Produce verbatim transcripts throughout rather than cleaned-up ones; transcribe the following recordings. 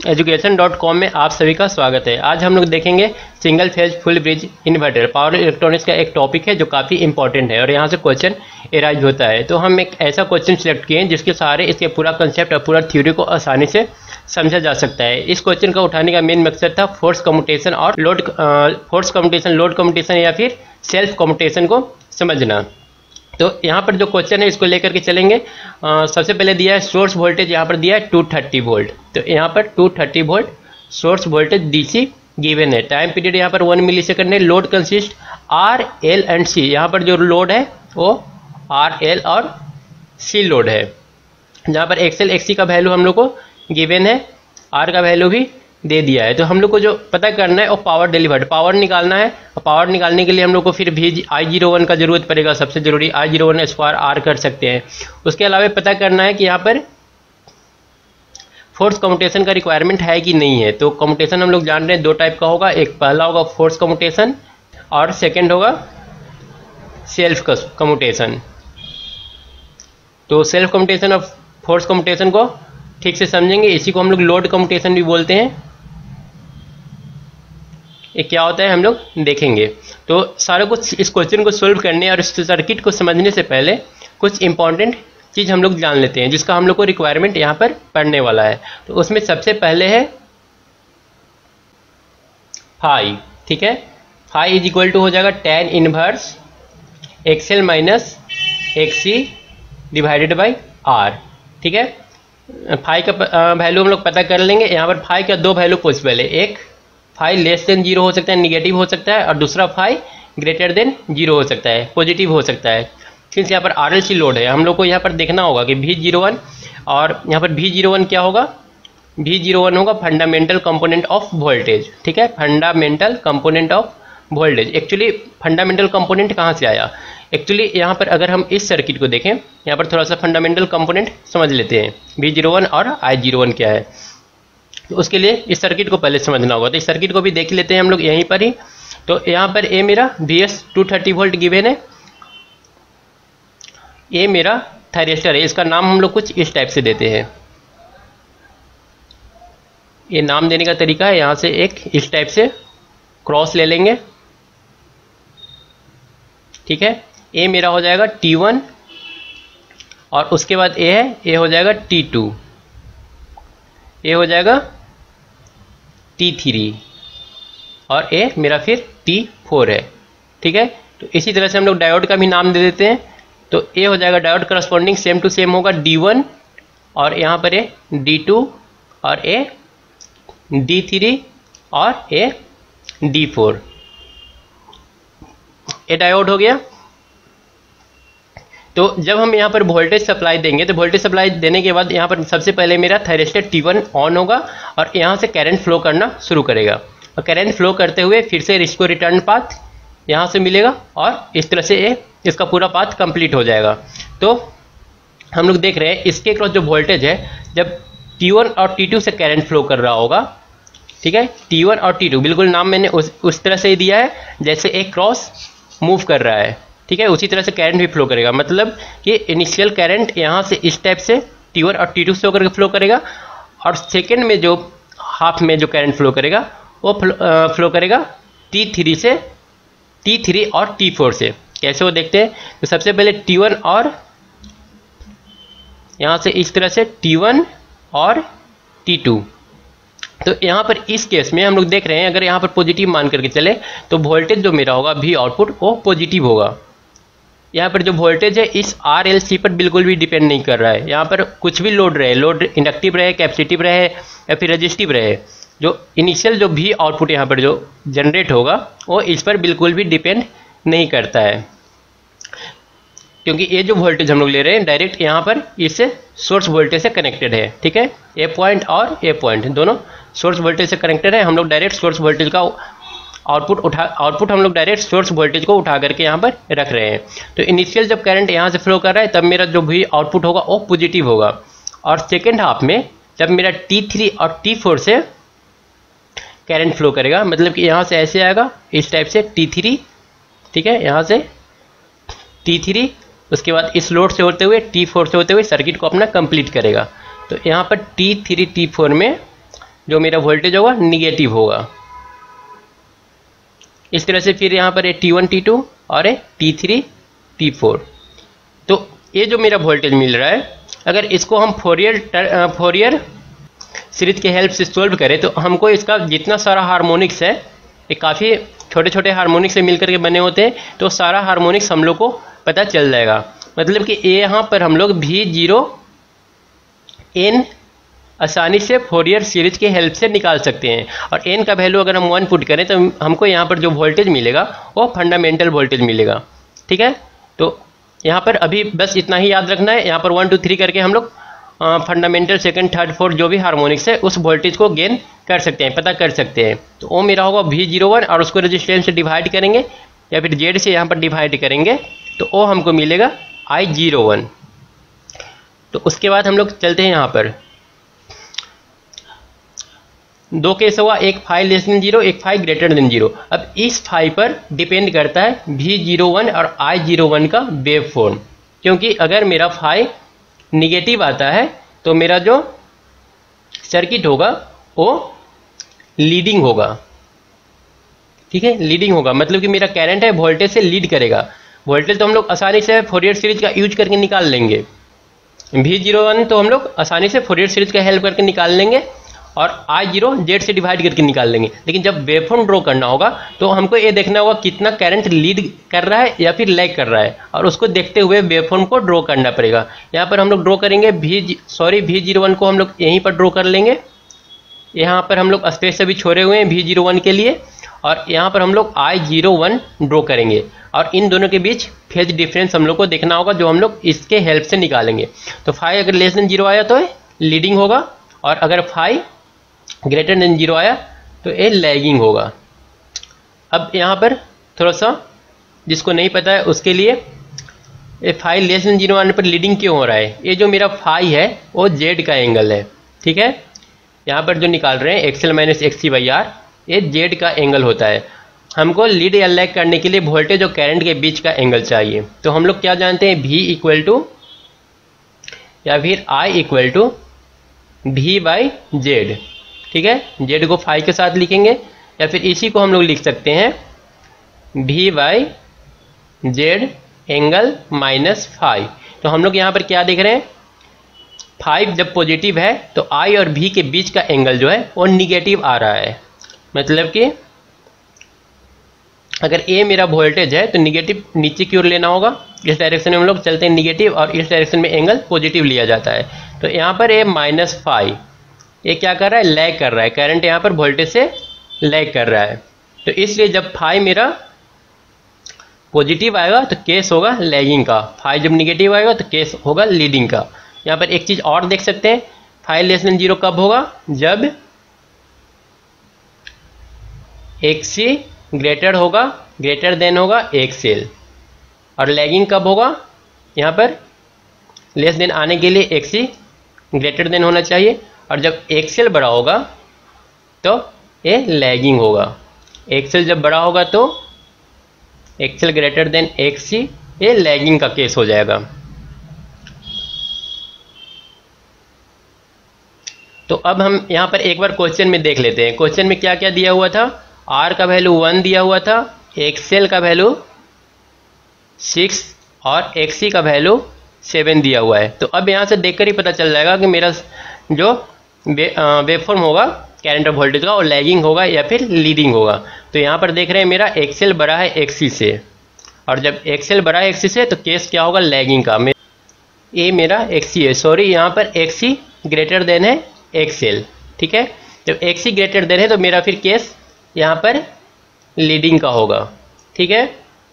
Education dot com में आप सभी का स्वागत है। आज हम लोग देखेंगे single phase full bridge inverter power electronics का एक टॉपिक है जो काफ़ी इंपॉर्टेंट है और यहाँ से क्वेश्चन एराइज होता है। तो हम एक ऐसा क्वेश्चन सिलेक्ट किए हैं जिसके सहारे इसके पूरा कंसेप्ट और पूरा थ्योरी को आसानी से समझा जा सकता है। इस क्वेश्चन का उठाने का मेन मकसद था फोर्स कम्यूटेशन और load force commutation load commutation या फिर सेल्फ कम्यूटेशन को समझना। तो यहाँ पर जो क्वेश्चन है इसको लेकर के चलेंगे। आ, सबसे पहले दिया है सोर्स वोल्टेज, यहाँ पर दिया है टू थर्टी वोल्ट। तो यहाँ पर two thirty volt source voltage DC given है। टाइम पीरियड यहाँ पर वन मिली सेकेंड है। Load consist R L and C, यहाँ पर जो लोड है वो आर एल और सी लोड है। जहाँ पर एक्सएल एक्सी का वैल्यू हम लोग को गिवन है, आर का वैल्यू भी दे दिया है। तो हम लोग को जो पता करना है वो पावर डिलीवर्ड, पावर निकालना है। और पावर निकालने के लिए हम लोग को फिर भी आई जीरो वन का जरूरत पड़ेगा। सबसे जरूरी I zero one square R कर सकते हैं। उसके अलावा पता करना है कि यहाँ पर फोर्स कम्यूटेशन का रिक्वायरमेंट है कि नहीं है। तो कम्यूटेशन हम लोग जान रहे हैं दो टाइप का होगा, एक पहला होगा फोर्स कम्यूटेशन और सेकेंड होगा सेल्फ कम्यूटेशन। तो सेल्फ कम्यूटेशन और फोर्स कम्यूटेशन को ठीक से समझेंगे। इसी को हम लोग लोड कम्यूटेशन भी बोलते हैं। ये क्या होता है हम लोग देखेंगे। तो सारा कुछ इस क्वेश्चन को सोल्व करने और इस सर्किट को समझने से पहले कुछ इंपॉर्टेंट चीज़ हम लोग जान लेते हैं जिसका हम लोग को रिक्वायरमेंट यहाँ पर पढ़ने वाला है। तो उसमें सबसे पहले है फाई, ठीक है। फाई इज इक्वल टू हो जाएगा tan inverse XL minus XC divided by R, ठीक है। फाई का वैल्यू हम लोग पता कर लेंगे। यहाँ पर फाई का दो वैल्यू पॉसिबल है, एक फाई लेस देन जीरो हो सकता है, निगेटिव हो सकता है, और दूसरा फाई ग्रेटर देन जीरो हो सकता है, पॉजिटिव हो सकता है। सिंस यहाँ पर आर एल सी लोड है, हम लोग को यहाँ पर देखना होगा कि वी जीरो वन और यहाँ पर वी जीरो वन क्या होगा, वी जीरो वन होगा फंडामेंटल कंपोनेंट ऑफ वोल्टेज, ठीक है। Fundamental component of voltage. Actually fundamental component कहाँ से आया, एक्चुअली यहाँ पर अगर हम इस सर्किट को देखें, यहाँ पर थोड़ा सा फंडामेंटल कंपोनेंट समझ लेते हैं। वी जीरो वन और आई जीरो वन क्या है, तो उसके लिए इस सर्किट को पहले समझना होगा। तो इस सर्किट को भी देख लेते हैं हम लोग यहीं पर ही। तो यहाँ पर ए मेरा V S two thirty volt given है, ए मेरा थायरिस्टर है। इसका नाम हम लोग कुछ इस टाइप से देते हैं। ये नाम देने का तरीका है, यहाँ से एक इस टाइप से क्रॉस ले लेंगे, ठीक है। ए मेरा हो जाएगा टी वन और उसके बाद ए है, ए हो जाएगा टी टू, ए हो जाएगा टी थ्री और ए मेरा फिर टी फोर है, ठीक है। तो इसी तरह से हम लोग डायोड का भी नाम दे देते हैं। तो ए हो जाएगा diode corresponding same to same होगा डी वन और यहाँ पर ए डी टू और ए डी थ्री और ए डी फोर। ए डायोड हो गया। तो जब हम यहाँ पर वोल्टेज सप्लाई देंगे तो वोल्टेज सप्लाई देने के बाद यहाँ पर सबसे पहले मेरा थायरिस्टर टी वन ऑन होगा और यहाँ से करंट फ्लो करना शुरू करेगा। और करंट फ्लो करते हुए फिर से इसको रिटर्न पाथ यहाँ से मिलेगा और इस तरह से ये इसका पूरा पाथ कंप्लीट हो जाएगा। तो हम लोग देख रहे हैं इसके क्रॉस जो वोल्टेज है, जब टी वन और टी टू से करंट फ्लो कर रहा होगा, ठीक है। टी वन और टी टू बिल्कुल नाम मैंने उस उस तरह से ही दिया है जैसे एक क्रॉस मूव कर रहा है, ठीक है। उसी तरह से करंट भी फ्लो करेगा। मतलब कि इनिशियल करंट यहाँ से इस टाइप से टी वन और टी टू से होकर फ्लो करेगा और सेकेंड में जो हाफ में जो करंट फ्लो करेगा वो फ्लो, फ्लो करेगा टी थ्री से टी थ्री और टी फोर से। कैसे वो देखते हैं। तो सबसे पहले टी वन और यहाँ से इस तरह से टी वन और टी टू। तो यहाँ पर इस केस में हम लोग देख रहे हैं अगर यहाँ पर पॉजिटिव मान करके चले तो वोल्टेज जो मेरा होगा वी आउटपुट वो पॉजिटिव होगा। यहाँ पर जो वोल्टेज है इस आर एल सी पर बिल्कुल भी डिपेंड नहीं कर रहा है। यहाँ पर कुछ भी लोड रहे, लोड इंडक्टिव रहे, कैपेसिटिव रहे या फिर रजिस्टिव रहे, जो इनिशियल जो भी आउटपुट यहाँ पर जो जनरेट होगा वो इस पर बिल्कुल भी डिपेंड नहीं करता है, क्योंकि ये जो वोल्टेज हम लोग ले रहे हैं डायरेक्ट यहाँ पर इस सोर्स वोल्टेज से कनेक्टेड है, ठीक है। ए पॉइंट और ए पॉइंट दोनों सोर्स वोल्टेज से कनेक्टेड है। हम लोग डायरेक्ट सोर्स वोल्टेज का आउटपुट उठा आउटपुट हम लोग डायरेक्ट सोर्स वोल्टेज को उठा करके यहाँ पर रख रहे हैं। तो इनिशियल जब करंट यहाँ से फ्लो कर रहा है तब मेरा जो भी आउटपुट होगा वो पॉजिटिव होगा और सेकेंड हाफ में जब मेरा टी थ्री और टी फोर से करंट फ्लो करेगा, मतलब कि यहाँ से ऐसे आएगा इस टाइप से टी थ्री, ठीक है, यहाँ से टी थ्री, उसके बाद इस लोड से होते हुए टी फोर से होते हुए सर्किट को अपना कंप्लीट करेगा। तो यहाँ पर टी थ्री टी फोर में जो मेरा वोल्टेज होगा निगेटिव होगा। इस तरह से फिर यहाँ पर है टी वन टी टू और है टी थ्री टी फोर। तो ये जो मेरा वोल्टेज मिल रहा है, अगर इसको हम फोरियर फोरियर सीरीज के हेल्प से सोल्व करें तो हमको इसका जितना सारा हार्मोनिक्स है, ये काफ़ी छोटे छोटे हार्मोनिक्स से मिलकर के बने होते हैं, तो सारा हार्मोनिक्स हम लोग को पता चल जाएगा। मतलब कि यहाँ पर हम लोग भी जीरो एन आसानी से फोरियर सीरीज के हेल्प से निकाल सकते हैं। और एन का वैल्यू अगर हम वन पुट करें तो हमको यहाँ पर जो वोल्टेज मिलेगा वो फंडामेंटल वोल्टेज मिलेगा। ठीक है, तो यहाँ पर अभी बस इतना ही याद रखना है। यहाँ पर वन टू थ्री करके हम लोग फंडामेंटल सेकंड थर्ड फोर्थ जो भी हार्मोनिक्स है उस वोल्टेज को गेन कर सकते हैं, पता कर सकते हैं। तो वो मेरा होगा वी जीरो वन और उसको रेजिस्टेंस से डिवाइड करेंगे या फिर जेड से यहाँ पर डिवाइड करेंगे तो वो हमको मिलेगा आई जीरो वन। तो उसके बाद हम लोग चलते हैं यहाँ पर दो केस हुआ, एक फाइव लेस देन जीरो, एक फाइव ग्रेटर देन जीरो। अब इस फाइव पर डिपेंड करता है वी जीरो वन और आई जीरो वन का वेव फॉर्म, क्योंकि अगर मेरा फाइव निगेटिव आता है तो मेरा जो सर्किट होगा वो लीडिंग होगा। ठीक है, लीडिंग होगा मतलब कि मेरा करंट है वोल्टेज से लीड करेगा। वोल्टेज तो हम लोग आसानी से फोरियर सीरीज का यूज करके निकाल लेंगे, वी जीरो वन तो हम लोग आसानी से फोरियर सीरीज का हेल्प करके निकाल लेंगे और आई जीरो जेड से डिवाइड करके निकाल लेंगे। लेकिन जब वेवफॉर्म ड्रॉ करना होगा तो हमको ये देखना होगा कितना करंट लीड कर रहा है या फिर लैग कर रहा है, और उसको देखते हुए वेवफॉर्म को ड्रॉ करना पड़ेगा। यहाँ पर हम लोग ड्रॉ करेंगे V sorry V zero one को हम लोग यहीं पर ड्रॉ कर लेंगे। यहाँ पर हम लोग स्पेस अभी छोड़े हुए हैं वी जीरो वन के लिए, और यहाँ पर हम लोग आई जीरो वन ड्रॉ करेंगे और इन दोनों के बीच फेज डिफरेंस हम लोग को देखना होगा जो हम लोग इसके हेल्प से निकालेंगे। तो फाइव अगर लेस देन जीरो आया तो लीडिंग होगा, और अगर फाइव ग्रेटर देन जीरो आया तो ये लैगिंग होगा। अब यहाँ पर थोड़ा सा जिसको नहीं पता है उसके लिए, ये फाइव लेस देन जीरो आने पर लीडिंग क्यों हो रहा है, ये जो मेरा फाइव है वो जेड का एंगल है। ठीक है, यहाँ पर जो निकाल रहे हैं XL minus X C by R, ये जेड का एंगल होता है। हमको लीड या लैग करने के लिए वोल्टेज और करंट के बीच का एंगल चाहिए। तो हम लोग क्या जानते हैं, भी इक्वल टू या फिर I equal to V by Z. ठीक है, जेड को फाइव के साथ लिखेंगे या फिर इसी को हम लोग लिख सकते हैं V by Z angle minus five. तो हम लोग यहाँ पर क्या देख रहे हैं, फाइव जब पॉजिटिव है तो आई और भी के बीच का एंगल जो है वो निगेटिव आ रहा है। मतलब कि अगर ए मेरा वोल्टेज है तो निगेटिव नीचे की ओर लेना होगा, इस डायरेक्शन में हम लोग चलते हैं निगेटिव, और इस डायरेक्शन में एंगल पॉजिटिव लिया जाता है। तो यहाँ पर ए माइनस फाइव, ये क्या कर रहा है, लैग कर रहा है, करंट यहाँ पर वोल्टेज से लैग कर रहा है। तो इसलिए जब फाइव मेरा पॉजिटिव आएगा तो केस होगा लैगिंग का, फाइव जब निगेटिव आएगा तो केस होगा लीडिंग का। यहाँ पर एक चीज़ और देख सकते हैं, फाइव लेस देन जीरो कब होगा, जब एक्सी ग्रेटर होगा ग्रेटर देन होगा एक्सएल, और लैगिंग कब होगा, यहाँ पर लेस देन आने के लिए एक्सी ग्रेटर देन होना चाहिए, और जब एक्सएल बड़ा होगा तो ये लैगिंग होगा। एक्सएल जब बड़ा होगा तो एक्सएल ग्रेटर देन एक्सी, ये लैगिंग का केस हो जाएगा। तो अब हम यहाँ पर एक बार क्वेश्चन में देख लेते हैं, क्वेश्चन में क्या क्या दिया हुआ था। आर का वैल्यू वन दिया हुआ था, एक्सएल का वैल्यू सिक्स और एक्सी का वैल्यू सेवन दिया हुआ है। तो अब यहाँ से देखकर ही पता चल जाएगा कि मेरा जो वेवफॉर्म होगा करंट और वोल्टेज का, और लैगिंग होगा या फिर लीडिंग होगा। तो यहाँ पर देख रहे हैं मेरा एक्सएल बड़ा है एक्सी से, और जब एक्सएल बड़ा है एक्सी से तो केस क्या होगा, लैगिंग का। ये मेरा एक्सी है, सॉरी यहाँ पर एक्सी ग्रेटर देन है एक्सएल। ठीक है, जब एक्सी ग्रेटर देन है तो मेरा फिर केस यहाँ पर लीडिंग का होगा। ठीक है,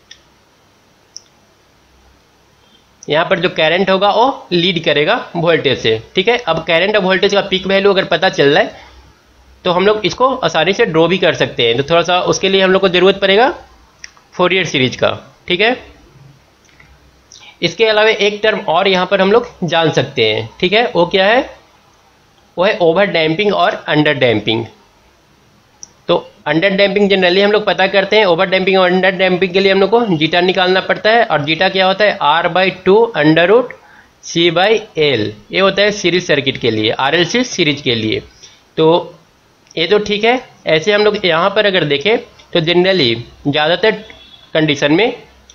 यहाँ पर जो करंट होगा वो लीड करेगा वोल्टेज से। ठीक है, अब करंट और वोल्टेज का पीक वैल्यू अगर पता चल रहा है तो हम लोग इसको आसानी से ड्रॉ भी कर सकते हैं। तो थोड़ा सा उसके लिए हम लोग को ज़रूरत पड़ेगा फोरियर सीरीज का। ठीक है, इसके अलावा एक टर्म और यहाँ पर हम लोग जान सकते हैं। ठीक है, वो क्या है, वो है ओवर डैम्पिंग और अंडर डैम्पिंग। तो अंडर डैम्पिंग जनरली हम लोग पता करते हैं, ओवर डैम्पिंग और अंडर डैम्पिंग के लिए हम लोग को जीटा निकालना पड़ता है, और जीटा क्या होता है, R by two under root C by L. ये होता है सीरीज सर्किट के लिए, आर एल सी सीरीज के लिए। तो ये तो ठीक है। ऐसे हम लोग यहाँ पर अगर देखें तो जनरली ज़्यादातर कंडीशन में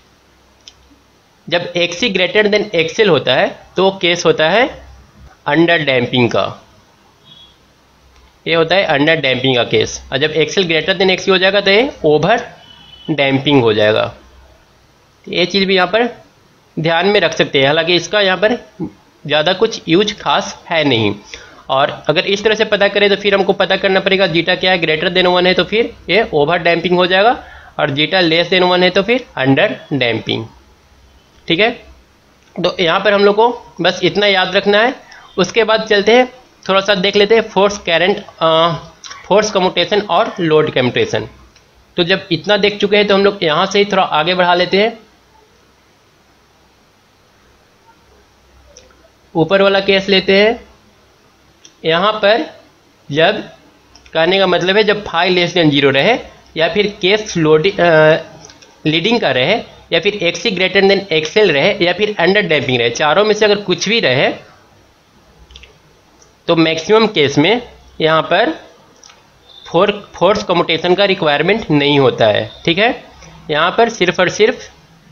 जब एक्सी ग्रेटर देन एक्सएल होता है तो वो केस होता है अंडर डैम्पिंग का, ये होता है अंडर डैम्पिंग का केस। और जब एक्सएल ग्रेटर देन एक्सी हो जाएगा तो ये ओवर डैम्पिंग हो जाएगा। तो ये चीज़ भी यहाँ पर ध्यान में रख सकते हैं। हालांकि इसका यहाँ पर ज़्यादा कुछ यूज खास है नहीं। और अगर इस तरह से पता करें तो फिर हमको पता करना पड़ेगा जीटा क्या है, ग्रेटर देन वन है तो फिर ये ओवर डैम्पिंग हो जाएगा, और जीटा लेस देन वन है तो फिर अंडर डैम्पिंग। ठीक है, तो यहाँ पर हम लोग को बस इतना याद रखना है। उसके बाद चलते हैं, थोड़ा सा देख लेते हैं फोर्स करंट, फोर्स कम्यूटेशन और लोड कम्यूटेशन। तो जब इतना देख चुके हैं तो हम लोग यहाँ से ही थोड़ा आगे बढ़ा लेते हैं। ऊपर वाला केस लेते हैं। यहाँ पर जब कहने का मतलब है जब फाइव लेस देन जीरो रहे, या फिर केस लोडिंग लीडिंग का रहे, या फिर एक्सी ग्रेटर देन एक्सएल रहे, या फिर अंडर डैम्पिंग रहे, चारों में से अगर कुछ भी रहे तो मैक्सिमम केस में यहाँ पर फोर फोर्स कम्यूटेशन का रिक्वायरमेंट नहीं होता है। ठीक है, यहाँ पर सिर्फ और सिर्फ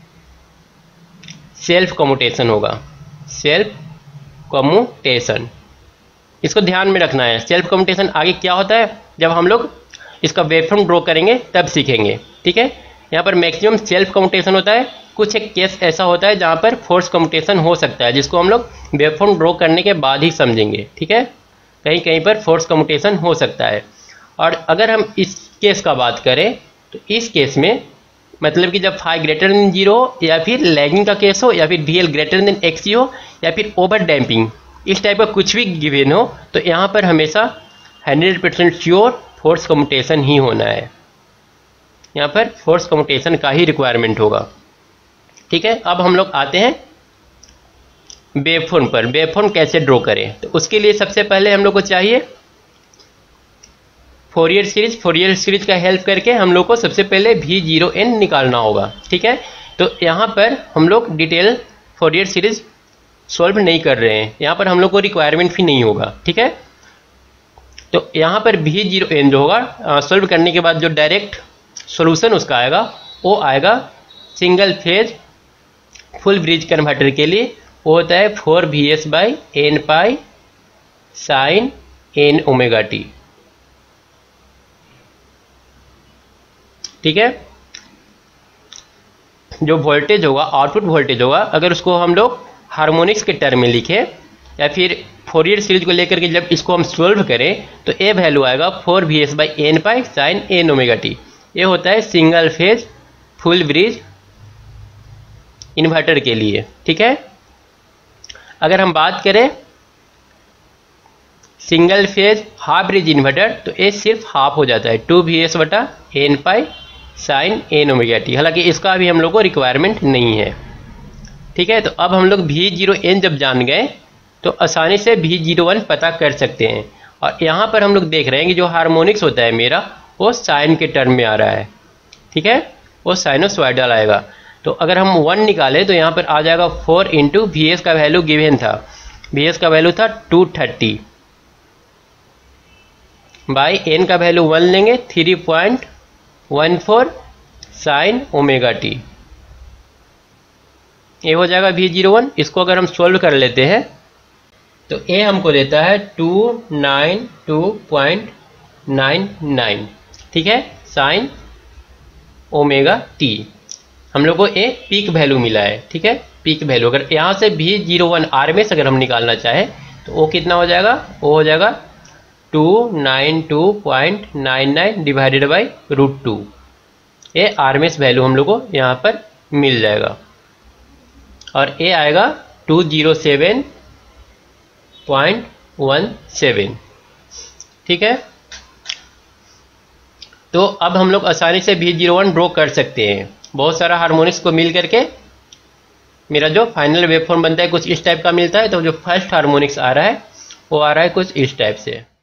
सेल्फ कम्यूटेशन होगा, सेल्फ कम्यूटेशन। इसको ध्यान में रखना है। सेल्फ कम्यूटेशन आगे क्या होता है जब हम लोग इसका वेवफॉर्म ड्रॉ करेंगे तब सीखेंगे। ठीक है, यहाँ पर मैक्सिमम सेल्फ कम्यूटेशन होता है। कुछ एक केस ऐसा होता है जहाँ पर फोर्स कम्यूटेशन हो सकता है, जिसको हम लोग वेवफॉर्म ड्रॉ करने के बाद ही समझेंगे। ठीक है, कहीं कहीं पर फोर्स कम्यूटेशन हो सकता है। और अगर हम इस केस का बात करें तो इस केस में मतलब कि जब फाइव ग्रेटर देन जीरो हो, या फिर लैगिंग का केस हो, या फिर V L greater than XC हो, या फिर ओवर डैम्पिंग, इस टाइप का कुछ भी गिवन हो, तो यहाँ पर हमेशा hundred percent sure force commutation ही होना है। यहाँ पर फोर्स कम्यूटेशन का ही रिक्वायरमेंट होगा। ठीक है, अब हम लोग आते हैं वेवफॉर्म पर। वेवफॉर्म कैसे ड्रॉ करें, तो उसके लिए सबसे पहले हम लोग को चाहिए फोरियर सीरीज। फोरियर सीरीज का हेल्प करके हम लोग को सबसे पहले वी जीरो एन निकालना होगा। ठीक है, तो यहाँ पर हम लोग डिटेल फोरियर सीरीज सॉल्व नहीं कर रहे हैं, यहाँ पर हम लोग को रिक्वायरमेंट भी नहीं होगा। ठीक है, तो यहाँ पर वी जीरो एन जो होगा सॉल्व करने के बाद जो डायरेक्ट सॉल्यूशन उसका आएगा वो आएगा single phase full bridge converter के लिए, वो होता है four V S by N pi sine N omega T. ठीक है, जो वोल्टेज होगा, आउटपुट वोल्टेज होगा, अगर उसको हम लोग हार्मोनिक्स के टर्म में लिखे या फिर फोरियर सीरीज को लेकर के जब इसको हम सॉल्व करें तो ए वैल्यू आएगा four V S by N pi sine N omega T. ये होता है single phase full bridge inverter के लिए। ठीक है, अगर हम बात करें single phase half bridge inverter तो ये सिर्फ हाफ हो जाता है, टू वी एस बटा N pi sine N omega T. हालांकि इसका भी हम लोग को रिक्वायरमेंट नहीं है। ठीक है, तो अब हम लोग वी जीरो एन जब जान गए तो आसानी से वी जीरो वन पता कर सकते हैं। और यहाँ पर हम लोग देख रहे हैं कि जो हार्मोनिक्स होता है मेरा वो साइन के टर्म में आ रहा है। ठीक है, वो साइनोसॉइडल आएगा। तो अगर हम वन निकालें तो यहाँ पर आ जाएगा फोर इंटू वी एस का वैल्यू गिवन था, वी एस का वैल्यू था टू थर्टी बाई एन का वैल्यू वन लेंगे three point one four sine omega T. ये हो जाएगा वी जीरो वन। इसको अगर हम सॉल्व कर लेते हैं तो ए हमको देता है two nine two point nine nine. ठीक है, साइन ओमेगा टी हम लोग को ए पीक वैल्यू मिला है। ठीक है, पीक वैल्यू अगर यहाँ से V zero one R M S अगर हम निकालना चाहें तो वो कितना हो जाएगा, वो हो जाएगा two nine two point nine nine divided by root two. ये आर एम एस वैल्यू हम लोग को यहाँ पर मिल जाएगा और ये आएगा two zero seven point one seven. ठीक है, तो अब हम लोग आसानी से वी जीरो वन ड्रॉ कर सकते हैं। बहुत सारा हार्मोनिक्स को मिल करके मेरा जो फाइनल वेवफॉर्म बनता है कुछ इस टाइप का मिलता है। तो जो फर्स्ट हार्मोनिक्स आ रहा है वो आ रहा है कुछ इस टाइप से।